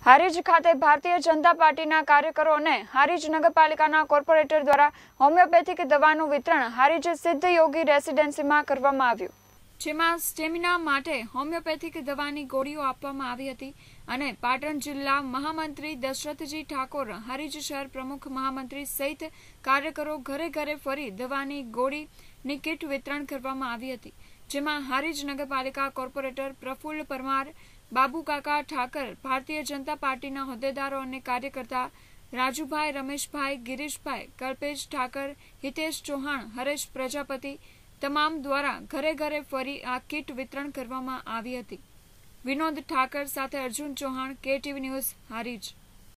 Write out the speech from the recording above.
હારીજ ખાતે ભારતીય જનતા પાર્ટીના કાર્યકરો અને હારીજ નગરપાલિકાના કોર્પોરેટર દ્વારા હોમિયોપેથિક દવાનું વિતરણ હારીજ સિદ્ધ યોગી રેસિડેન્સીમાં કરવામાં આવ્યું, જેમાં સ્ટેમિના માટે હોમિયોપેથિક દવાની ગોળીઓ આપવામાં આવી હતી અને પાટણ જિલ્લા મહામંત્રી દશરથજી ઠાકોર, હારીજ શહેર પ્રમુખ મહામંત્રી સહિત કાર્યકરો ઘરે ઘરે ફરી દવાની ગોળીની કીટ વિતરણ કરવામાં આવી હતી, જેમાં હારીજ નગરપાલિકા કોર્પોરેટર પ્રફુલ્લ પરમાર, બાબુકાકા ઠાકર, ભારતીય જનતા પાર્ટીના હોદ્દેદારો અને કાર્યકર્તા રાજુભાઈ, રમેશભાઈ, ગિરીશભાઈ, કલ્પેશ ઠાકર, હિતેશ ચૌહાણ, હરેશ પ્રજાપતિ તમામ દ્વારા ઘરે ઘરે ફરી આ કીટ વિતરણ કરવામાં આવી હતી। વિનોદ ઠાકર સાથે અર્જુન ચૌહાણ, KTV ન્યૂઝ, હારીજ।